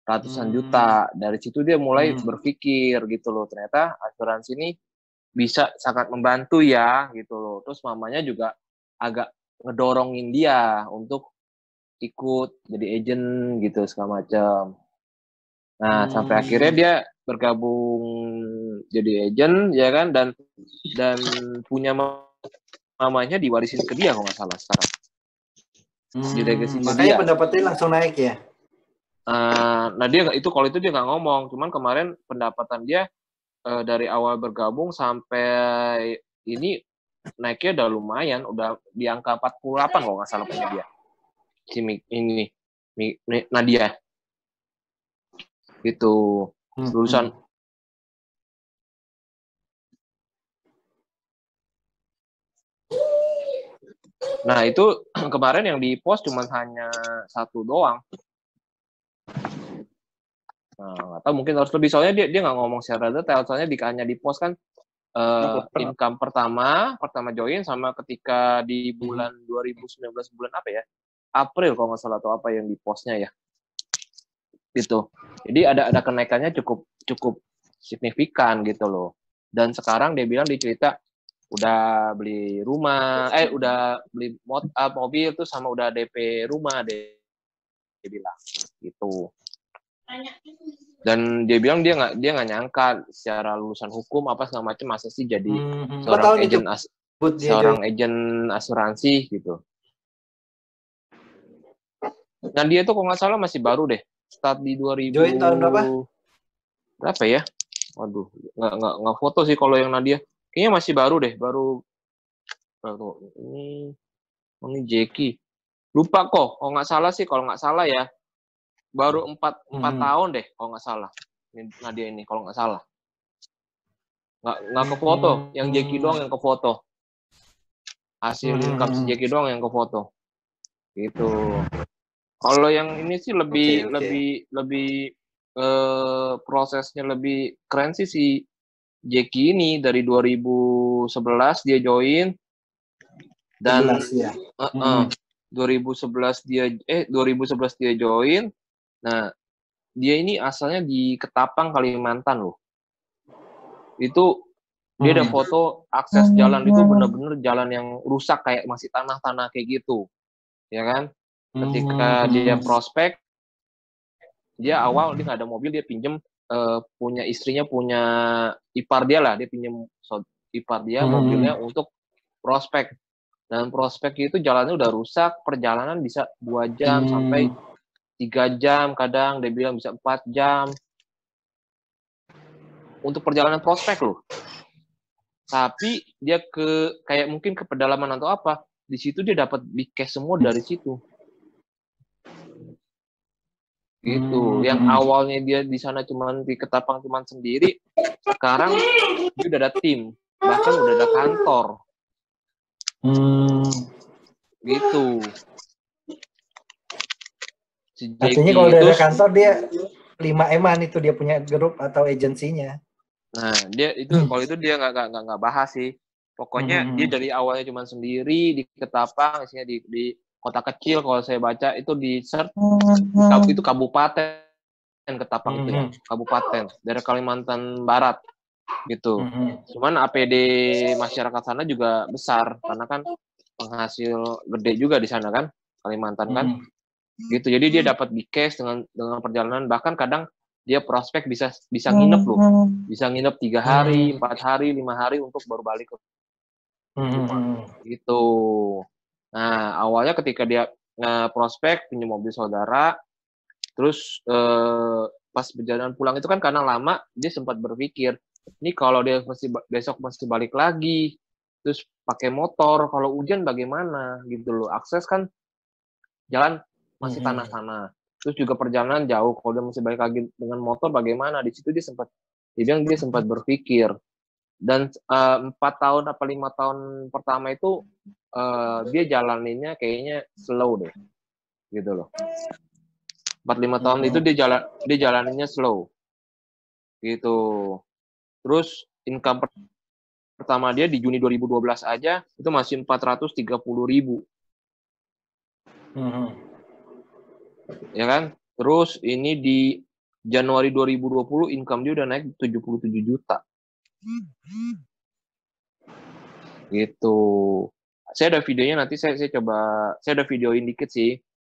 ratusan juta. Dari situ dia mulai berpikir gitu loh, ternyata asuransi ini bisa sangat membantu ya gitu loh. Terus mamanya juga agak ngedorongin dia untuk ikut jadi agent gitu segala macam. Nah, sampai akhirnya dia bergabung jadi agent ya kan, dan punya mamanya diwarisin ke dia kalau nggak salah sekarang. Di legasinya Makanya dia. pendapatnya langsung naik ya. Nah dia itu kalau itu dia nggak ngomong, cuman kemarin pendapatan dia dari awal bergabung sampai ini naiknya udah lumayan, udah di angka 48 kalau nggak salah punya dia. Si ini Nadia gitu, lulusan. Nah itu kemarin yang di post cuma hanya satu doang. Nah, atau mungkin harus lebih, soalnya dia nggak ngomong secara detail, soalnya hanya di post kan income pertama join sama ketika di bulan 2019 bulan apa ya, April kalau nggak salah atau apa yang di postnya ya gitu. Jadi ada kenaikannya cukup signifikan gitu loh. Dan sekarang dia bilang, dicerita udah beli rumah, udah beli mobil tuh sama udah DP rumah dia bilang gitu. Dan dia bilang dia nggak nyangka secara lulusan hukum apa segala macam masa sih jadi seorang agen asuransi gitu. Dan dia tuh kalau nggak salah masih baru deh, start di 2000. Join tahun berapa? Berapa ya? Waduh, nggak foto sih kalau yang Nadia. Kayaknya masih baru deh, baru ini Jeki. Lupa kok, kalau nggak salah ya, baru 4 tahun deh kalau nggak salah. Ini Nadia ini kalau nggak salah. Nggak ke foto, yang Jeki doang yang ke foto. Hasil income si Jeki doang yang ke foto. Gitu. Kalau yang ini sih lebih prosesnya lebih keren sih si Jeki ini. Dari 2011 dia join dan 2011 dia join. Nah, dia ini asalnya di Ketapang, Kalimantan loh. Itu dia ada foto akses jalan itu bener-bener jalan yang rusak kayak masih tanah-tanah kayak gitu. Ya kan? Ketika dia prospek, dia awal dia nggak ada mobil, dia pinjem punya istrinya, punya ipar dia lah, dia pinjem ipar dia mobilnya untuk prospek. Dan prospek itu jalannya udah rusak, perjalanan bisa 2 jam sampai 3 jam, kadang dia bilang bisa 4 jam untuk perjalanan prospek loh. Tapi dia kayak mungkin ke pedalaman atau apa, di situ dia dapat big cash semua dari situ. Gitu. Yang awalnya dia di sana cuman di Ketapang cuman sendiri, sekarang dia udah ada tim, bahkan udah ada kantor. Gitu. Si artinya kalau udah ada kantor dia 5M-an itu dia punya grup atau agensinya. Nah, dia itu kalau itu dia nggak bahas sih. Pokoknya dia dari awalnya cuma sendiri di Ketapang, isinya di kota kecil. Kalau saya baca itu di search itu kabupaten Ketapang itu ya, kabupaten dari Kalimantan Barat gitu. Cuman APD masyarakat sana juga besar karena kan penghasil gede juga di sana kan, Kalimantan kan. Gitu. Jadi dia dapat big cash dengan perjalanan, bahkan kadang dia prospek bisa nginep loh. Bisa nginep 3 hari, 4 hari, 5 hari untuk baru balik ke rumah. Gitu. Nah, awalnya ketika dia prospek pinjam mobil saudara, terus pas perjalanan pulang itu kan karena lama, dia sempat berpikir, ini kalau dia besok mesti balik lagi, terus pakai motor, kalau hujan bagaimana gitu loh. Akses kan jalan masih tanah-tanah. Terus juga perjalanan jauh, kalau dia mesti balik lagi dengan motor bagaimana? Di situ dia sempat berpikir. Dan 4 tahun apa 5 tahun pertama itu dia jalaninnya kayaknya slow deh. Gitu loh. 4-5 tahun itu dia jalaninnya slow. Gitu. Terus income pertama dia di Juni 2012 aja itu masih 430.000. Ya kan? Terus ini di Januari 2020 income dia udah naik 77 juta. Gitu. Saya ada videonya nanti saya coba, saya ada videoin dikit sih.